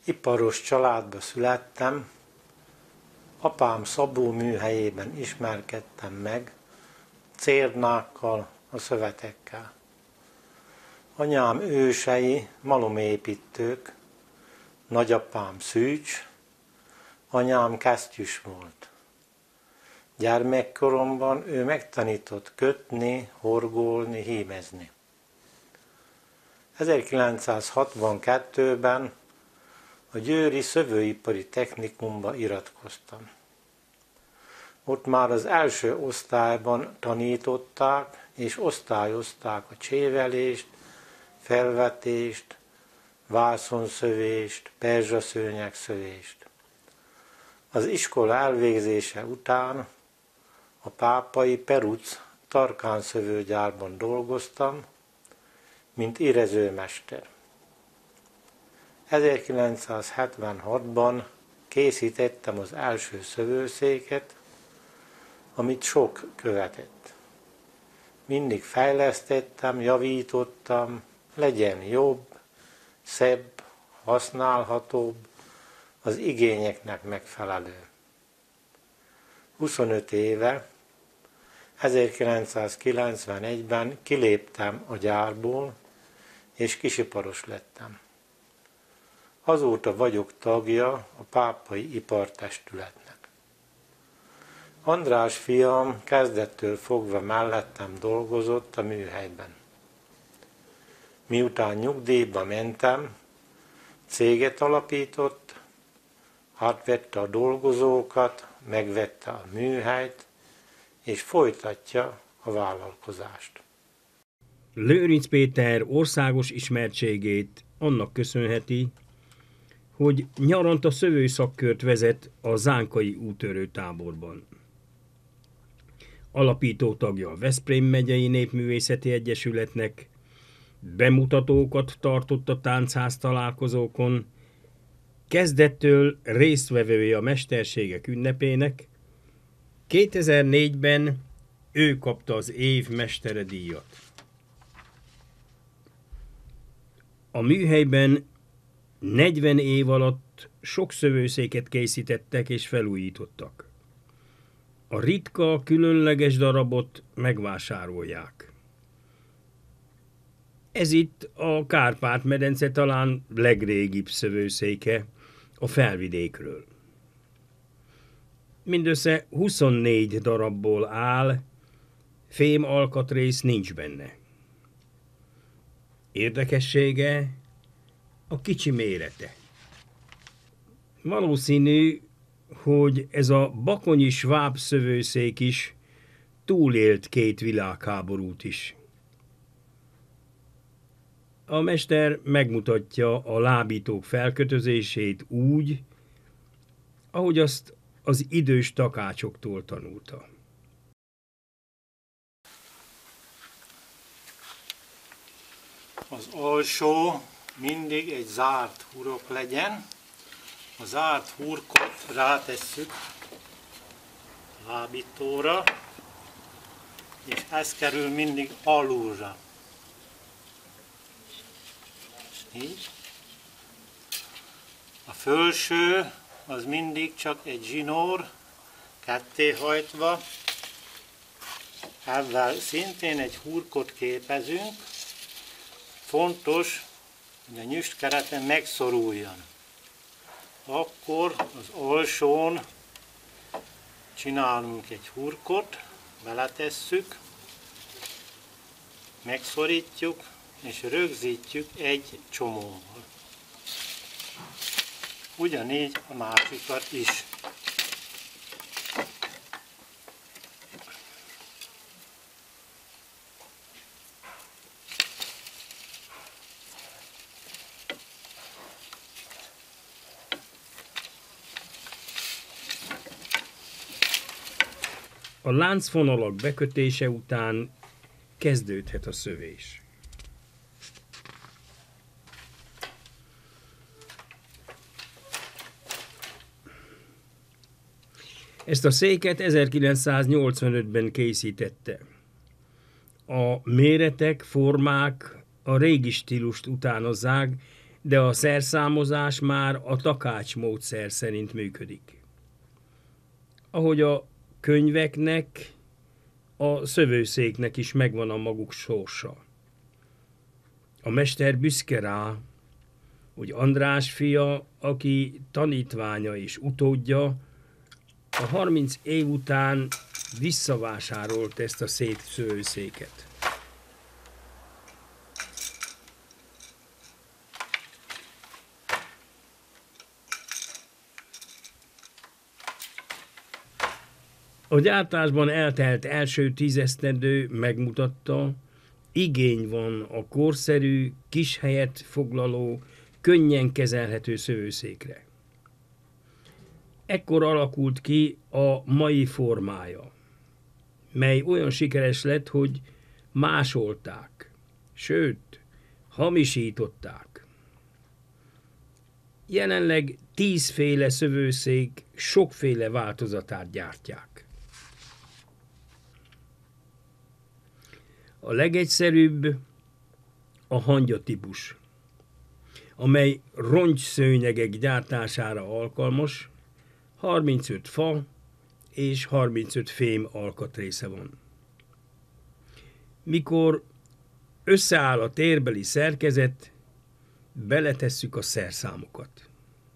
Iparos családba születtem, apám szabóműhelyében ismerkedtem meg, cérnákkal, a szövetekkel. Anyám ősei malomépítők, nagyapám szűcs, anyám kesztyűs volt. Gyermekkoromban ő megtanított kötni, horgolni, hímezni. 1962-ben a Győri Szövőipari Technikumba iratkoztam. Ott már az első osztályban tanították és osztályozták a csévelést, felvetést, vászonszövést, perzsaszőnyegszövést. Az iskola elvégzése után a pápai Peruc tarkánszövőgyárban dolgoztam, mint érezőmester. 1976-ban készítettem az első szövőszéket, amit sok követett. Mindig fejlesztettem, javítottam, legyen jobb, szebb, használhatóbb, az igényeknek megfelelő. 25 éve, 1991-ben kiléptem a gyárból, és kisiparos lettem. Azóta vagyok tagja a Pápai Ipartestületnek. András fiam kezdettől fogva mellettem dolgozott a műhelyben. Miután nyugdíjba mentem, céget alapított, átvette a dolgozókat, megvette a műhelyt, és folytatja a vállalkozást. Lőrinc Péter országos ismertségét annak köszönheti, hogy nyaranta szövőszakkört vezet a Zánkai úttörő táborban. Alapító tagja a Veszprém megyei Népművészeti Egyesületnek, bemutatókat tartott a táncház találkozókon, kezdettől résztvevője a Mesterségek ünnepének, 2004-ben ő kapta az év mestere díjat. A műhelyben 40 év alatt sok szövőszéket készítettek és felújítottak. A ritka, különleges darabot megvásárolják. Ez itt a Kárpát-medence talán legrégibb szövőszéke a Felvidékről. Mindössze 24 darabból áll, fém alkatrész nincs benne. Érdekessége a kicsi mérete. Valószínű, hogy ez a bakonyi sváb szövőszék is túlélt 2 világháborút is. A mester megmutatja a lábítók felkötözését úgy, ahogy azt az idős takácsoktól tanulta. Az alsó mindig egy zárt hurok legyen. A zárt hurkot rátesszük a lábítóra, és ez kerül mindig alulra. Így. A felső az mindig csak egy zsinór, kettéhajtva. Ezzel szintén egy hurkot képezünk. Fontos, hogy a nyüstkerete megszoruljon. Akkor az alsón csinálunk egy hurkot, beletesszük, megszorítjuk, és rögzítjük egy csomóval. Ugyanígy a másikat is. A láncfonalak bekötése után kezdődhet a szövés. Ezt a széket 1985-ben készítette. A méretek, formák a régi stílust utánozzák, de a szerszámozás már a takács módszer szerint működik. Ahogy a könyveknek, a szövőszéknek is megvan a maguk sorsa. A mester büszke rá, hogy András fia, aki tanítványa és utódja, a 30 év után visszavásárolt ezt a szép szövőszéket. A gyártásban eltelt első 10 esztendő megmutatta, igény van a korszerű, kis helyet foglaló, könnyen kezelhető szövőszékre. Ekkor alakult ki a mai formája, mely olyan sikeres lett, hogy másolták, sőt, hamisították. Jelenleg 10 féle szövőszék sokféle változatát gyártják. A legegyszerűbb a hangya típus, amely rongyszőnyegek gyártására alkalmas, 35 fa és 35 fém alkatrésze van. Mikor összeáll a térbeli szerkezet, beletesszük a szerszámokat.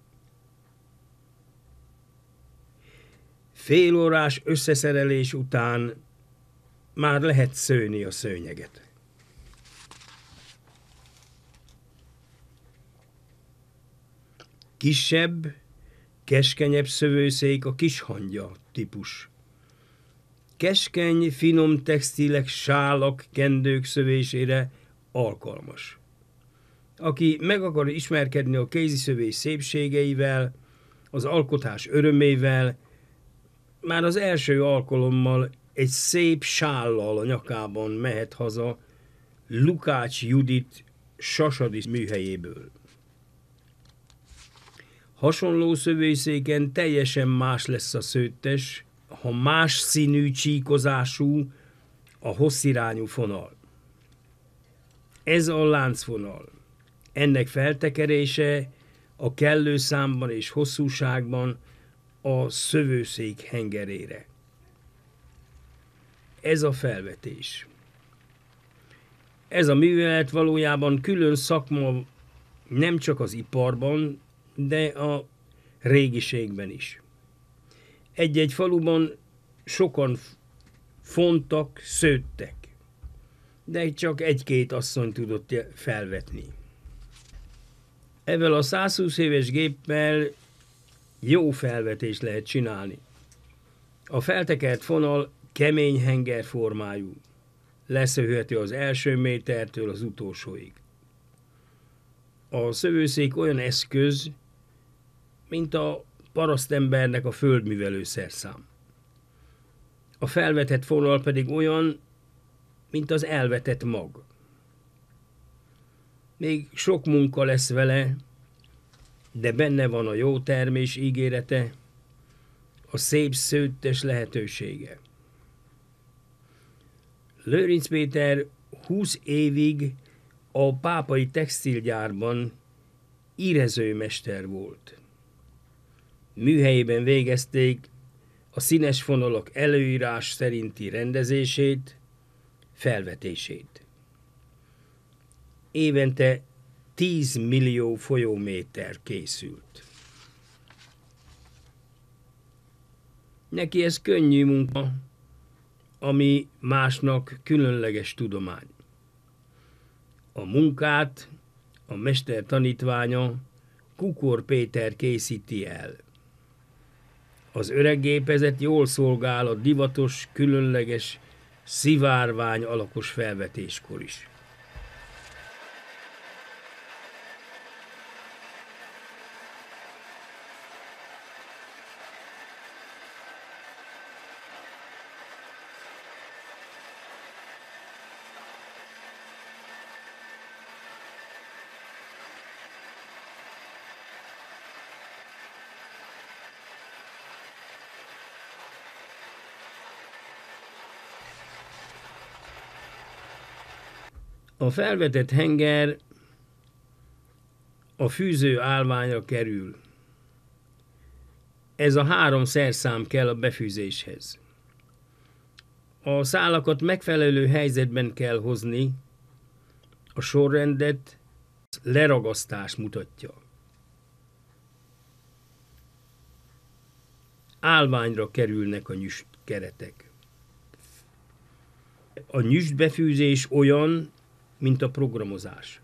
Félórás összeszerelés után már lehet szőni a szőnyeget. Kisebb, keskenyebb szövőszék a kishangya típus. Keskeny, finom textilek, sálak, kendők szövésére alkalmas. Aki meg akar ismerkedni a kéziszövés szépségeivel, az alkotás örömével, már az első alkalommal egy szép sállal a nyakában mehet haza Lukács Judit Sasadi műhelyéből. Hasonló szövőszéken teljesen más lesz a szőttes, ha más színű csíkozású a hosszirányú fonal. Ez a láncfonal. Ennek feltekerése a kellő számban és hosszúságban a szövőszék hengerére. Ez a felvetés. Ez a művelet valójában külön szakma nem csak az iparban, de a régiségben is. Egy-egy faluban sokan fontak, szőttek, de csak egy-két asszony tudott felvetni. Ezzel a 120 éves géppel jó felvetést lehet csinálni. A feltekert fonal kemény henger formájú, leszövhető az első métertől az utolsóig. A szövőszék olyan eszköz, mint a parasztembernek a földművelő szerszám. A felvetett fonal pedig olyan, mint az elvetett mag. Még sok munka lesz vele, de benne van a jó termés ígérete, a szép szőttes lehetősége. Lőrinc Péter 20 évig a pápai textilgyárban írezőmester volt. Műhelyében végezték a színes fonalak előírás szerinti rendezését, felvetését. Évente 10 millió folyóméter készült. Neki ez könnyű munka, ami másnak különleges tudomány. A munkát a mester tanítványa, Kukor Péter készíti el. Az öreg gépezet jól szolgál a divatos, különleges, szivárvány alakos felvetéskor is. A felvetett henger a fűző állványra kerül. Ez a 3 szerszám kell a befűzéshez. A szálakat megfelelő helyzetben kell hozni, a sorrendet leragasztás mutatja. Állványra kerülnek a nyüstkeretek. A nyüstbefűzés olyan, mint a programozás.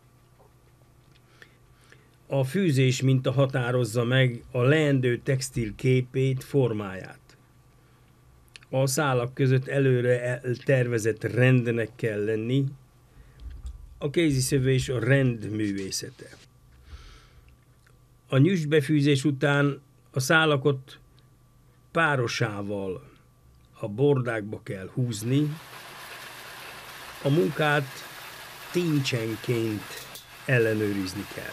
A fűzés minta határozza meg a leendő textil képét, formáját. A szálak között előre tervezett rendnek kell lenni, a kéziszövés a rend művészete. A nyüstbefűzés után a szálakat párosával a bordákba kell húzni, a munkát tincsenként ellenőrizni kell.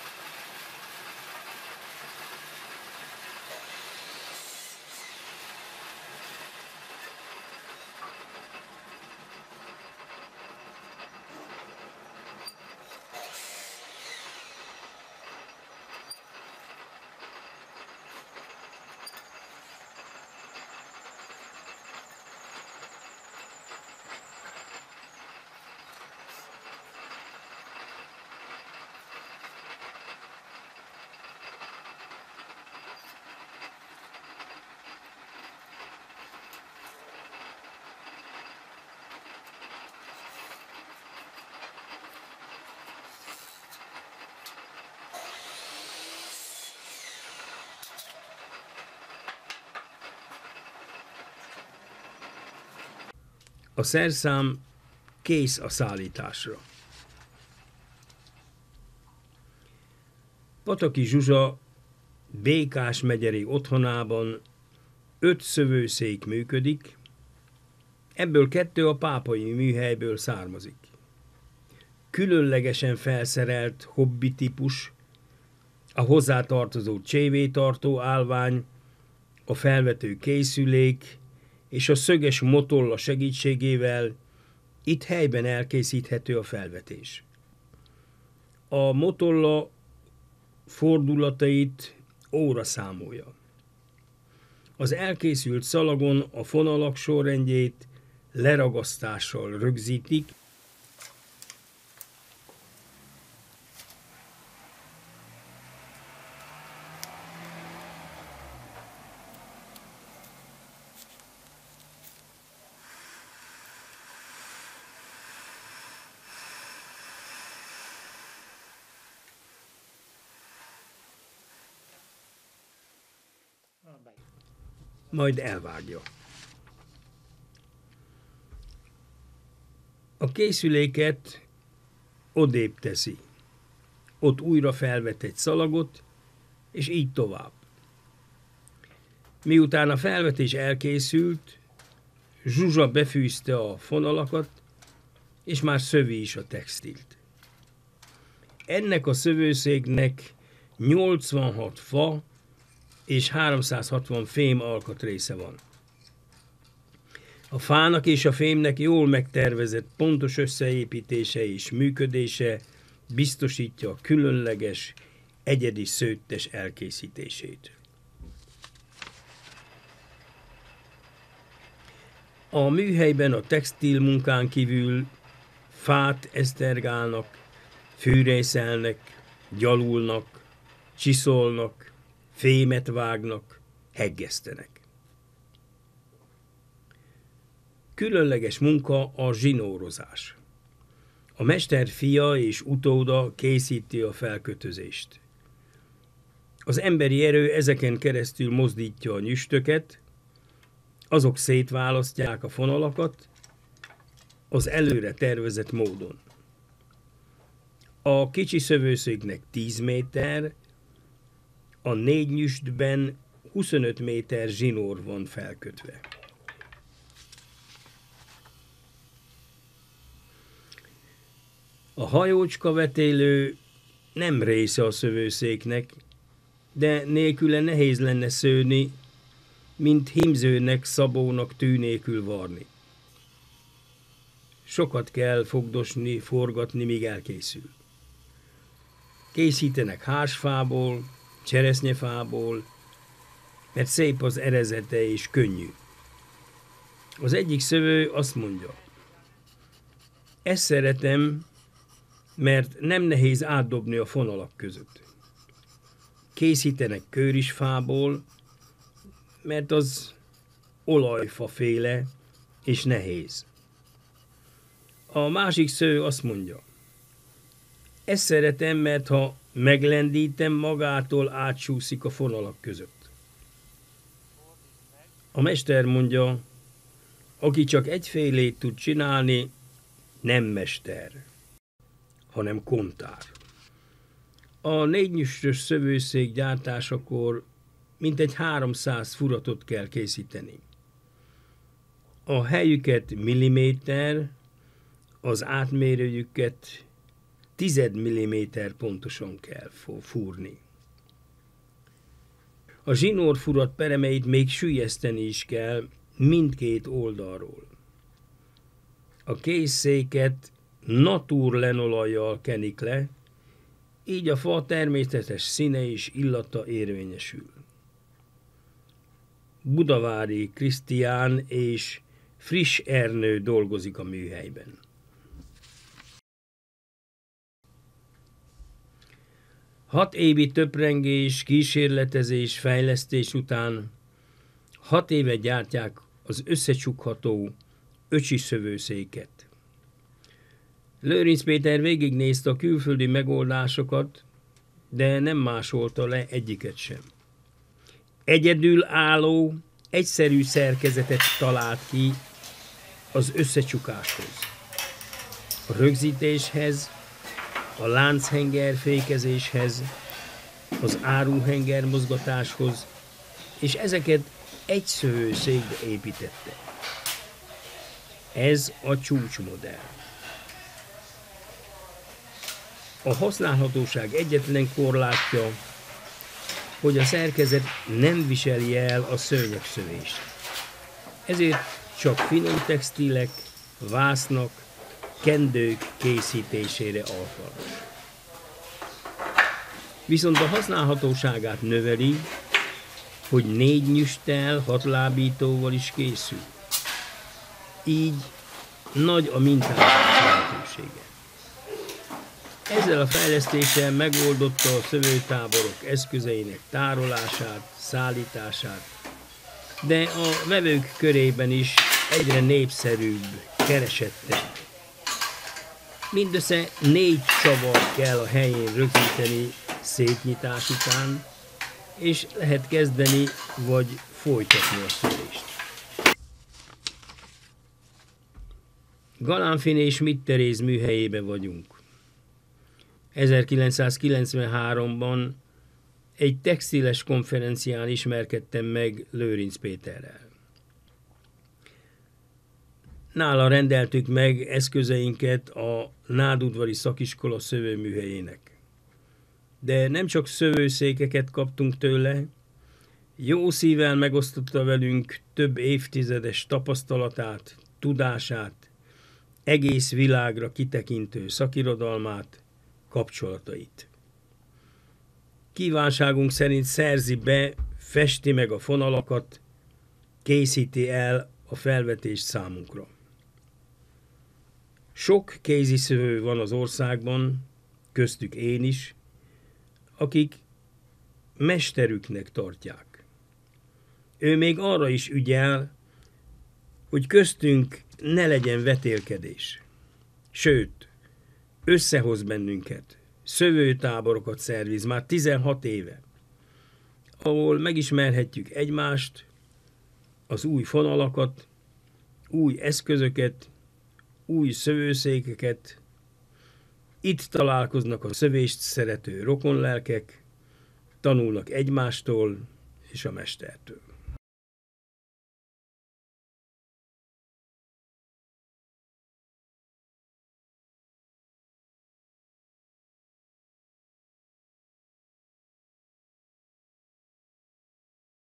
A szerszám kész a szállításra. Pataki Zsuzsa Békás megyeri otthonában 5 szövőszék működik, ebből 2 a pápai műhelyből származik. Különlegesen felszerelt hobbi típus, a hozzátartozó csévétartó állvány, a felvető készülék és a szöges motolla segítségével itt helyben elkészíthető a felvetés. A motolla fordulatait óra számolja. Az elkészült szalagon a fonalak sorrendjét leragasztással rögzítik, majd elvágja. A készüléket odébb teszi. Ott újra felvet egy szalagot, és így tovább. Miután a felvetés elkészült, Zsuzsa befűzte a fonalakat, és már szövi is a textilt. Ennek a szövőszéknek 86 fa és 360 fém alkatrésze van. A fának és a fémnek jól megtervezett, pontos összeépítése és működése biztosítja a különleges, egyedi szőttes elkészítését. A műhelyben a textil munkán kívül fát esztergálnak, fűrészelnek, gyalulnak, csiszolnak, fémet vágnak, heggesztenek. Különleges munka a zsinórozás. A mester fia és utóda készíti a felkötözést. Az emberi erő ezeken keresztül mozdítja a nyüstöket, azok szétválasztják a fonalakat az előre tervezett módon. A kicsi szövőszéknek 10 méter, a 4 nyüstben 25 méter zsinór van felkötve. A hajócskavetélő nem része a szövőszéknek, de nélküle nehéz lenne szőni, mint hímzőnek, szabónak tű nélkül varni. Sokat kell fogdosni, forgatni, míg elkészül. Készítenek hársfából, cseresznyefából, mert szép az erezete és könnyű. Az egyik szövő azt mondja, ezt szeretem, mert nem nehéz átdobni a fonalak között. Készítenek kőrisfából, mert az olajfaféle és nehéz. A másik szőlő azt mondja, ezt szeretem, mert ha meglendítem, magától átsúszik a fonalak között. A mester mondja, aki csak egyfélét tud csinálni, nem mester, hanem kontár. A négynyüstös szövőszék gyártásakor mintegy 300 furatot kell készíteni. A helyüket milliméter, az átmérőjüket 10 milliméter pontosan kell fúrni. A zsinórfurat peremeit még süllyeszteni is kell mindkét oldalról. A készszéket naturlenolajjal kenik le, így a fa természetes színe és illata érvényesül. Budavári Krisztián és Friss Ernő dolgozik a műhelyben. Hat évi töprengés, kísérletezés, fejlesztés után 6 éve gyártják az összecsukható öcsi szövőszéket. Lőrinc Péter végignézte a külföldi megoldásokat, de nem másolta le egyiket sem. Egyedülálló, egyszerű szerkezetet talált ki az összecsukáshoz. A rögzítéshez, a lánchenger fékezéshez, az áruhenger mozgatáshoz, és ezeket egy szövőszékbe építette. Ez a csúcsmodell. A használhatóság egyetlen korlátja, hogy a szerkezet nem viseli el a szőnyegszövést. Ezért csak finom textilek, vásznak, kendők készítésére alkalmas. Viszont a használhatóságát növeli, hogy 4 nyüsttel, 6 lábítóval is készül. Így nagy a mintázás lehetősége. Ezzel a fejlesztéssel megoldotta a szövőtáborok eszközeinek tárolását, szállítását, de a vevők körében is egyre népszerűbb, keresettebb. Mindössze 4 csavart kell a helyén rögzíteni szétnyitás után, és lehet kezdeni vagy folytatni a szövést. Galánfin és Schmidt Teréz műhelyében vagyunk. 1993-ban egy textiles konferencián ismerkedtem meg Lőrinc Péterrel. Nála rendeltük meg eszközeinket a Nádudvari Szakiskola szövőműhelyének. De nem csak szövőszékeket kaptunk tőle, jó szívvel megosztotta velünk több évtizedes tapasztalatát, tudását, egész világra kitekintő szakirodalmát, kapcsolatait. Kívánságunk szerint szerzi be, festi meg a fonalakat, készíti el a felvetést számunkra. Sok kéziszövő van az országban, köztük én is, akik mesterüknek tartják. Ő még arra is ügyel, hogy köztünk ne legyen vetélkedés. Sőt, összehoz bennünket, szövőtáborokat szerviz már 16 éve, ahol megismerhetjük egymást, az új fonalakat, új eszközöket, új szövőszékeket. Itt találkoznak a szövést szerető rokonlelkek, tanulnak egymástól és a mestertől.